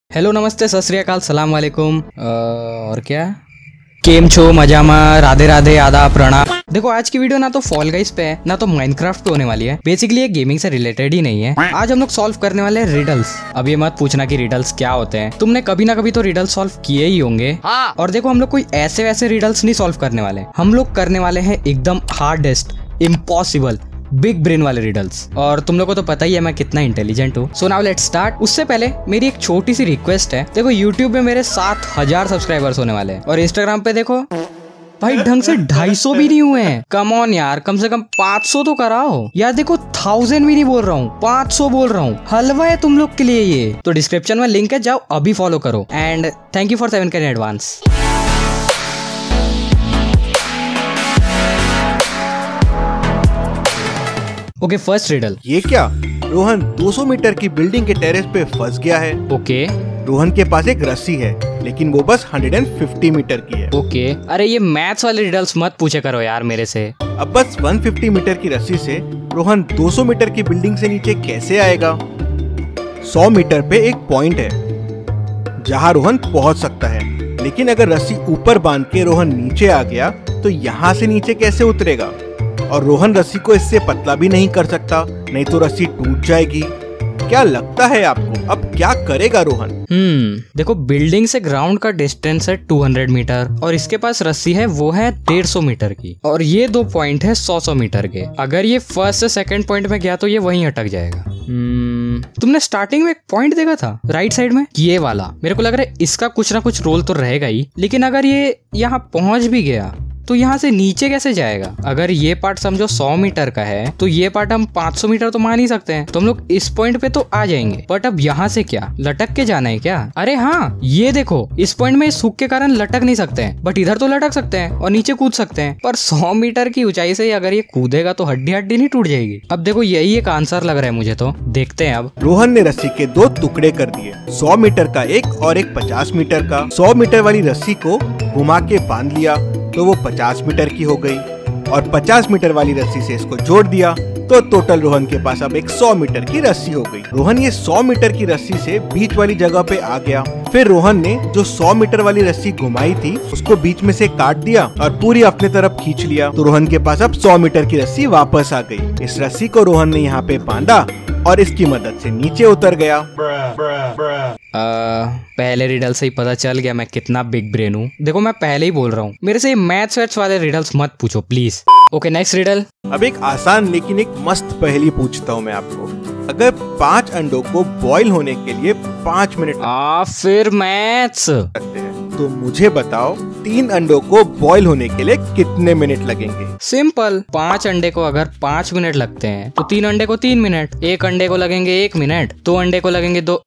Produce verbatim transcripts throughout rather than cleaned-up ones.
Hello नमस्ते सत श्री अकाल सलाम वालेकुम और क्या केम छो मजामा राधे राधे आदाब प्रणाम। देखो आज की वीडियो ना तो फॉल गाइस पे है ना तो माइनक्राफ्ट पे होने वाली है। बेसिकली ये गेमिंग से रिलेटेड ही नहीं है। आज हम लोग सॉल्व करने वाले हैं रिडल्स। अब ये मत पूछना कि रिडल्स क्या होते हैं, तुमने कभी ना कभी तो रिडल्स सॉल्व किए ही होंगे। हाँ। और देखो हम लोग कोई ऐसे वैसे रिडल्स नहीं सॉल्व करने वाले, हम लोग करने वाले हैं एकदम हार्डेस्ट इम्पॉसिबल बिग ब्रेन वाले रिडल्स। और तुम लोग को तो पता ही है मैं कितना इंटेलिजेंट हूँ। So now let's start. उससे पहले मेरी एक छोटी सी रिक्वेस्ट है। देखो यूट्यूब पे मेरे सात हजार सब्सक्राइबर्स होने वाले हैं और इंस्टाग्राम पे देखो भाई ढंग से ढाई सौ भी नहीं हुए हैं। कम ऑन यार, कम से कम पाँच सौ तो कराओ यार। देखो थाउजेंड भी नहीं बोल रहा हूँ, पाँच सौ बोल रहा हूँ। हलवा है तुम लोग के लिए ये। तो डिस्क्रिप्शन में लिंक है, जाओ अभी फॉलो करो। And thank you for seven के in advance. Okay first riddle. ये क्या, रोहन दो सौ मीटर की बिल्डिंग के टेरेस पे फंस गया है। ओके रोहन के पास एक रस्सी है लेकिन वो बस एक सौ पचास मीटर की है। ओके अरे ये मैथ्स वाले रिडल्स मत पूछे करो यार मेरे से। अब बस एक सौ पचास मीटर की रस्सी से रोहन दो सौ मीटर की बिल्डिंग से नीचे कैसे आएगा। सौ मीटर पे एक पॉइंट है जहाँ रोहन पहुँच सकता है, लेकिन अगर रस्सी ऊपर बांध के रोहन नीचे आ गया तो यहाँ से नीचे कैसे उतरेगा। और रोहन रस्सी को इससे पतला भी नहीं कर सकता, नहीं तो रस्सी टूट जाएगी। क्या लगता है आपको अब क्या करेगा रोहन? हम्म देखो बिल्डिंग से ग्राउंड का डिस्टेंस है दो सौ मीटर और इसके पास रस्सी है वो है डेढ़ सौ मीटर की, और ये दो पॉइंट है सौ सौ मीटर के। अगर ये फर्स्ट से सेकंड पॉइंट में गया तो ये वहीं अटक जाएगा। हम्म तुमने स्टार्टिंग में एक पॉइंट देखा था राइट साइड में, ये वाला। मेरे को लग रहा है इसका कुछ ना कुछ रोल तो रहेगा ही, लेकिन अगर ये यहाँ पहुंच भी गया तो यहाँ से नीचे कैसे जाएगा। अगर ये पार्ट समझो सौ मीटर का है तो ये पार्ट हम पाँच सौ मीटर तो मान ही सकते हैं, तो हम लोग इस पॉइंट पे तो आ जाएंगे। बट अब यहाँ से क्या लटक के जाना है क्या? अरे हाँ ये देखो इस पॉइंट में सूख के कारण लटक नहीं सकते हैं, बट इधर तो लटक सकते हैं और नीचे कूद सकते हैं। पर सौ मीटर की ऊंचाई से अगर ये कूदेगा तो हड्डी हड्डी नहीं टूट जाएगी। अब देखो यही एक आंसर लग रहा है मुझे, तो देखते हैं। अब रोहन ने रस्सी के दो टुकड़े कर दिए, सौ मीटर का एक और एक पचास मीटर का। सौ मीटर वाली रस्सी को घुमा के बांध लिया तो वो पचास मीटर की हो गई, और पचास मीटर वाली रस्सी से इसको जोड़ दिया तो टोटल रोहन के पास अब एक सौ मीटर की रस्सी हो गई। रोहन ये सौ मीटर की रस्सी से बीच वाली जगह पे आ गया। फिर रोहन ने जो सौ मीटर वाली रस्सी घुमाई थी उसको बीच में से काट दिया और पूरी अपने तरफ खींच लिया, तो रोहन के पास अब सौ मीटर की रस्सी वापस आ गई। इस रस्सी को रोहन ने यहाँ पे बांधा और इसकी मदद से नीचे उतर गया। आ, पहले रिडल से ही पता चल गया मैं कितना बिग ब्रेन हूँ। देखो मैं पहले ही बोल रहा हूँ, मेरे से मैथ्स वैथ्स वाले रिडल्स मत पूछो प्लीज। Okay next riddle. अब एक आसान लेकिन एक मस्त पहेली पूछता हूँ मैं आपको। अगर पांच अंडों को बॉईल होने के लिए पाँच मिनट आ, फिर मैथ्स लगते हैं, तो मुझे बताओ तीन अंडों को बॉईल होने के लिए कितने मिनट लगेंगे? सिंपल, पांच अंडे को अगर पाँच मिनट लगते हैं तो तीन अंडे को तीन मिनट, एक अंडे को लगेंगे एक मिनट, दो अंडे को लगेंगे दो।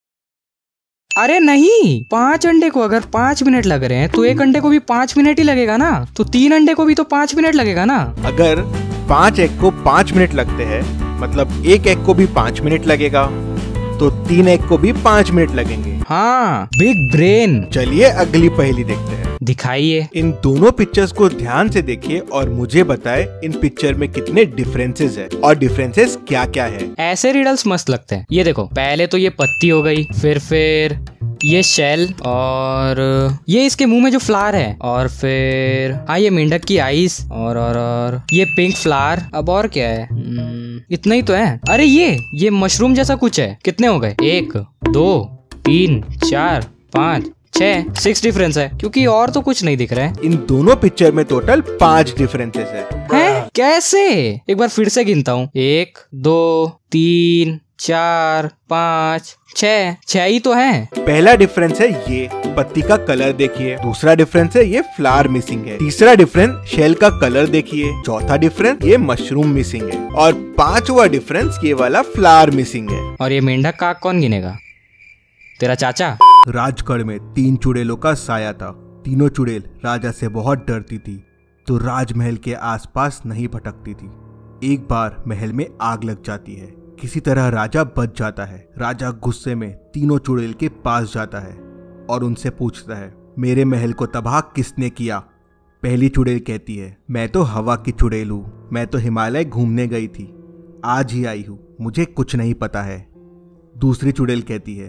अरे नहीं, पांच अंडे को अगर पाँच मिनट लग रहे हैं तो एक अंडे को भी पाँच मिनट ही लगेगा ना, तो तीन अंडे को भी तो पाँच मिनट लगेगा ना। अगर पांच एग को पाँच मिनट लगते हैं मतलब एक एग को भी पाँच मिनट लगेगा, तो तीन एग को भी पाँच मिनट लगेंगे। हाँ बिग ब्रेन। चलिए अगली पहेली देखते हैं। दिखाइए। इन दोनों पिक्चर्स को ध्यान से देखिए और मुझे बताएं इन पिक्चर में कितने डिफरेंसेस है और डिफरेंसेस क्या क्या है। ऐसे रिडल्स मस्त लगते हैं। ये देखो पहले तो ये पत्ती हो गई, फिर फिर ये शेल, और ये इसके मुंह में जो फ्लावर है, और फिर हाँ ये मेंढक की आईज, और और और ये पिंक फ्लावर। अब और क्या है? इतना ही तो है। अरे ये ये मशरूम जैसा कुछ है। कितने हो गए? एक दो तीन चार पाँच छह, सिक्स डिफरेंस है क्योंकि और तो कुछ नहीं दिख रहा है। इन दोनों पिक्चर में टोटल पांच डिफरेंसेस है। हैं? कैसे? एक बार फिर से गिनता हूँ। एक दो तीन चार पाँच छह, छह ही तो है। पहला डिफरेंस है ये पत्ती का कलर देखिए, दूसरा डिफरेंस है ये फ्लावर मिसिंग है, तीसरा डिफरेंस शेल का कलर देखिए, चौथा डिफरेंस ये मशरूम मिसिंग है, और पांचवा डिफरेंस ये वाला फ्लावर मिसिंग है। और ये मेंढक का कौन गिनेगा? तेरा चाचा। राजगढ़ में तीन चुड़ैलों का साया था। तीनों चुड़ैल राजा से बहुत डरती थी, तो राजमहल के आसपास नहीं भटकती थी। एक बार महल में आग लग जाती है, किसी तरह राजा बच जाता है। राजा गुस्से में तीनों चुड़ैल के पास जाता है और उनसे पूछता है, मेरे महल को तबाह किसने किया? पहली चुड़ैल कहती है, मैं तो हवा की चुड़ैल हूँ, मैं तो हिमालय घूमने गई थी, आज ही आई हूँ, मुझे कुछ नहीं पता है। दूसरी चुड़ैल कहती है,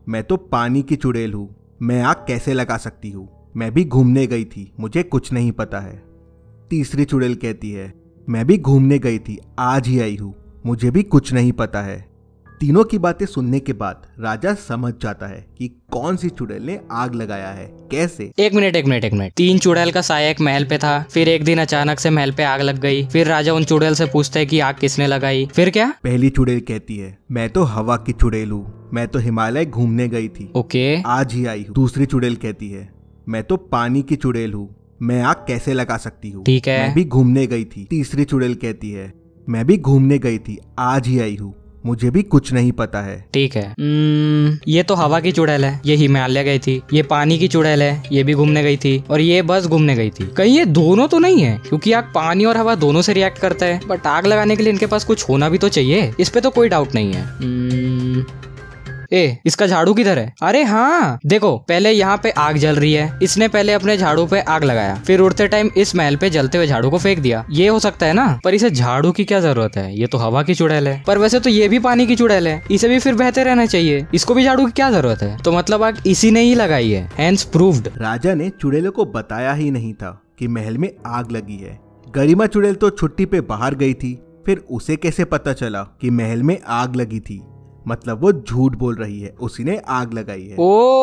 मैं तो पानी की चुड़ैल हूँ, मैं आग कैसे लगा सकती हूँ? मैं भी घूमने गई थी, मुझे कुछ नहीं पता है। तीसरी चुड़ैल कहती है, मैं भी घूमने गई थी, आज ही आई हूँ, मुझे भी कुछ नहीं पता है। तीनों की बातें सुनने के बाद राजा समझ जाता है कि कौन सी चुड़ैल ने आग लगाया है, कैसे। एक मिनट एक मिनट एक मिनट तीन चुड़ैल का साया एक महल पे था, फिर एक दिन अचानक से महल पे आग लग गई, फिर राजा उन चुड़ैल से पूछता है कि आग किसने लगाई, फिर क्या? पहली चुड़ैल कहती है, मैं तो हवा की चुड़ैल हूँ, मैं तो हिमालय घूमने गई थी, ओके, आज ही आई हूँ। दूसरी चुड़ैल कहती है, मैं तो पानी की चुड़ैल हूँ, मैं आग कैसे लगा सकती हूँ? ठीक है, मैं भी घूमने गई थी। तीसरी चुड़ैल कहती है, मैं भी घूमने गई थी, आज ही आई हूँ, मुझे भी कुछ नहीं पता है। ठीक है, हम्म, ये तो हवा की चुड़ैल है, ये हिमालय गई थी। ये पानी की चुड़ैल है, ये भी घूमने गई थी। और ये बस घूमने गई थी। कहीं ये दोनों तो नहीं है, क्योंकि आग पानी और हवा दोनों से रिएक्ट करता है। बट आग लगाने के लिए इनके पास कुछ होना भी तो चाहिए, इस पे तो कोई डाउट नहीं है। हम्म, ए, इसका झाड़ू किधर है? अरे हाँ, देखो, पहले यहाँ पे आग जल रही है, इसने पहले अपने झाड़ू पे आग लगाया, फिर उड़ते टाइम इस महल पे जलते हुए झाड़ू को फेंक दिया। ये हो सकता है ना? पर इसे झाड़ू की क्या जरूरत है? ये तो हवा की चुड़ैल है। पर वैसे तो ये भी पानी की चुड़ैल है, इसे भी फिर बहते रहना चाहिए, इसको भी झाड़ू की क्या जरूरत है? तो मतलब आग इसी ने ही लगाई है, हैंस प्रूव्ड। राजा ने चुड़ैलों को बताया ही नहीं था कि महल में आग लगी है। गरिमा चुड़ैल तो छुट्टी पे बाहर गई थी, फिर उसे कैसे पता चला कि महल में आग लगी थी? मतलब वो झूठ बोल रही है, उसी ने आग लगाई है।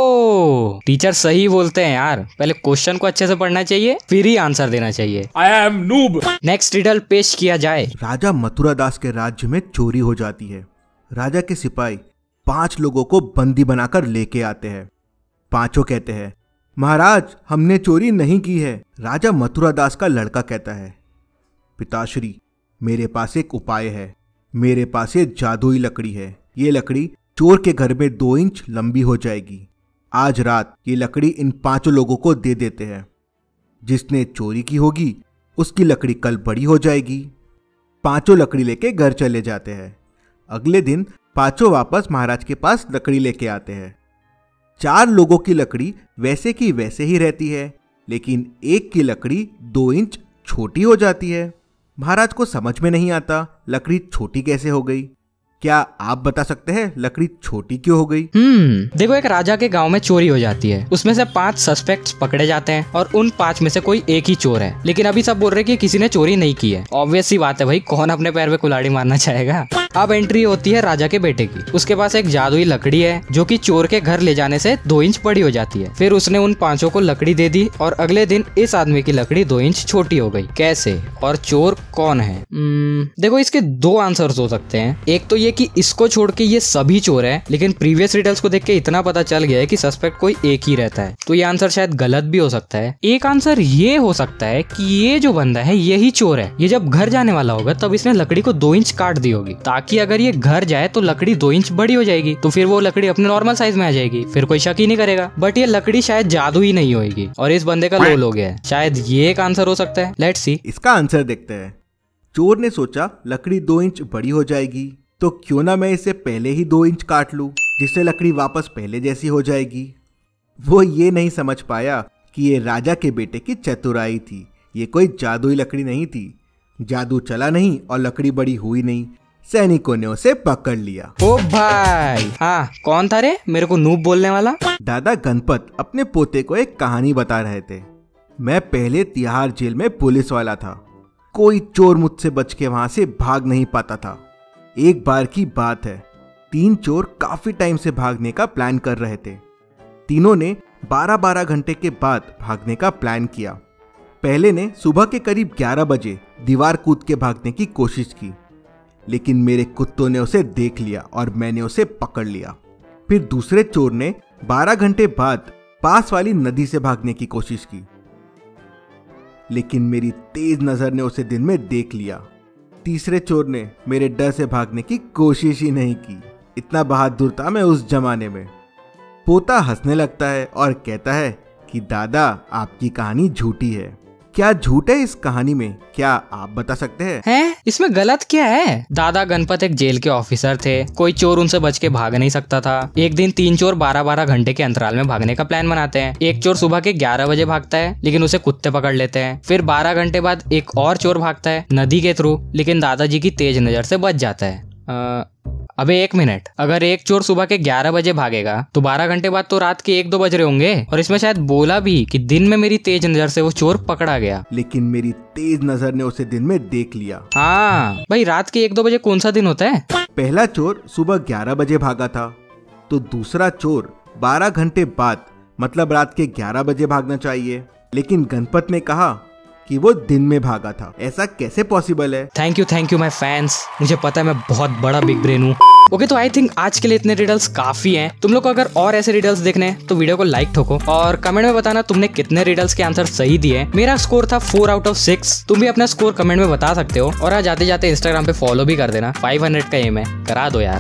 ओ, टीचर सही बोलते हैं यार, पहले क्वेश्चन को अच्छे से पढ़ना चाहिए, फिर ही आंसर देना चाहिए। I am noob. Next riddle पेश किया जाए। राजा मथुरा दास के राज्य में चोरी हो जाती है। राजा के सिपाही पांच लोगों को बंदी बनाकर लेके आते हैं। पांचों कहते हैं, महाराज, हमने चोरी नहीं की है। राजा मथुरा दास का लड़का कहता है, पिताश्री, मेरे पास एक उपाय है। मेरे पास ये जादुई लकड़ी है। ये लकड़ी चोर के घर में दो इंच लंबी हो जाएगी। आज रात ये लकड़ी इन पांचों लोगों को दे देते हैं। जिसने चोरी की होगी उसकी लकड़ी कल बड़ी हो जाएगी। पांचों लकड़ी लेके घर चले जाते हैं। अगले दिन पांचों वापस महाराज के पास लकड़ी लेके आते हैं। चार लोगों की लकड़ी वैसे की वैसे ही रहती है, लेकिन एक की लकड़ी दो इंच छोटी हो जाती है। महाराज को समझ में नहीं आता लकड़ी छोटी कैसे हो गई। क्या आप बता सकते हैं लकड़ी छोटी क्यों हो गई? हम्म देखो, एक राजा के गांव में चोरी हो जाती है, उसमें से पांच सस्पेक्ट्स पकड़े जाते हैं और उन पांच में से कोई एक ही चोर है। लेकिन अभी सब बोल रहे हैं कि किसी ने चोरी नहीं की है। ऑब्वियस सी बात है भाई, कौन अपने पैर पे कुल्हाड़ी मारना चाहेगा। अब एंट्री होती है राजा के बेटे की। उसके पास एक जादुई लकड़ी है जो कि चोर के घर ले जाने से दो इंच बड़ी हो जाती है। फिर उसने उन पांचों को लकड़ी दे दी और अगले दिन इस आदमी की लकड़ी दो इंच छोटी हो गई। कैसे? और चोर कौन है? देखो, इसके दो आंसर्स हो सकते हैं। एक तो ये कि इसको छोड़ के ये सभी चोर हैं, लेकिन प्रीवियस रिडल्स को देख के इतना पता चल गया है कि सस्पेक्ट कोई एक ही रहता है, तो ये आंसर शायद गलत भी हो सकता है। एक आंसर ये हो सकता है कि ये जो बंदा है यही चोर है। ये जब घर जाने वाला होगा तब इसने लकड़ी को दो इंच काट दी होगी, ताकि अगर ये घर जाए तो लकड़ी दो इंच बड़ी हो जाएगी, तो फिर वो लकड़ी अपने नॉर्मल साइज में आ जाएगी, फिर कोई शक ही नहीं करेगा। बट ये लकड़ी शायद जादू ही नहीं होगी और इस बंदे का लोल हो गया है। शायद ये एक आंसर हो सकता है। Let's see. इसका आंसर देखते हैं। चोर ने सोचा लकड़ी दो इंच बड़ी हो जाएगी, तो क्यों ना मैं इसे पहले ही दो इंच काट लूं, जिससे लकड़ी वापस पहले जैसी हो जाएगी। वो ये नहीं समझ पाया कि ये राजा के बेटे की चतुराई थी। ये कोई जादुई लकड़ी नहीं थी। जादू चला नहीं और लकड़ी बड़ी हुई नहीं। सैनिकों ने उसे पकड़ लिया। ओ भाई, हाँ, कौन था रे मेरे को नूब बोलने वाला? दादा गणपत अपने पोते को एक कहानी बता रहे थे। मैं पहले तिहाड़ जेल में पुलिस वाला था। कोई चोर मुझसे बच के वहां से भाग नहीं पाता था। एक बार की बात है, तीन चोर काफी टाइम से भागने का प्लान कर रहे थे। तीनों ने बारह बारह घंटे के बाद भागने का प्लान किया। पहले ने सुबह के करीब ग्यारह बजे दीवार कूद के भागने की कोशिश की, लेकिन मेरे कुत्तों ने उसे देख लिया और मैंने उसे पकड़ लिया। फिर दूसरे चोर ने बारह घंटे बाद पास वाली नदी से भागने की कोशिश की, लेकिन मेरी तेज नजर ने उसे दिन में देख लिया। तीसरे चोर ने मेरे डर से भागने की कोशिश ही नहीं की। इतना बहादुर था मैं उस जमाने में। पोता हंसने लगता है और कहता है कि दादा, आपकी कहानी झूठी है। क्या झूठ है इस कहानी में? क्या आप बता सकते हैं? हैं? इसमें गलत क्या है? दादा गणपत एक जेल के ऑफिसर थे। कोई चोर उनसे बच के भाग नहीं सकता था। एक दिन तीन चोर बारह बारह घंटे के अंतराल में भागने का प्लान बनाते हैं। एक चोर सुबह के ग्यारह बजे भागता है, लेकिन उसे कुत्ते पकड़ लेते हैं। फिर बारह घंटे बाद एक और चोर भागता है नदी के थ्रू, लेकिन दादाजी की तेज नजर से बच जाता है। आ, अबे एक मिनट, अगर एक चोर सुबह के ग्यारह बजे भागेगा तो बारह घंटे बाद तो रात के एक दो बज रहे होंगे। और इसमें शायद बोला भी कि दिन में मेरी तेज नजर से वो चोर पकड़ा गया, लेकिन मेरी तेज नजर ने उसे दिन में देख लिया। हाँ भाई, रात के एक दो बजे कौन सा दिन होता है? पहला चोर सुबह ग्यारह बजे भागा था, तो दूसरा चोर बारह घंटे बाद मतलब रात के ग्यारह बजे भागना चाहिए। लेकिन गणपत ने कहा कि वो दिन में भागा था। ऐसा कैसे पॉसिबल है? Thank you thank you my fans, मुझे पता है मैं बहुत बड़ा बिग ब्रेन हूँ। ओके तो आई थिंक आज के लिए इतने रिडल्स काफी हैं। तुम लोग को अगर और ऐसे रिडल्स देखने हैं तो वीडियो को लाइक ठोको और कमेंट में बताना तुमने कितने रिडल्स के आंसर सही दिए। मेरा स्कोर था फोर आउट ऑफ सिक्स। तुम भी अपना स्कोर कमेंट में बता सकते हो और आज जाते जाते इंस्टाग्राम पे फॉलो भी कर देना। फाइव हंड्रेड का एम है, करा दो यार।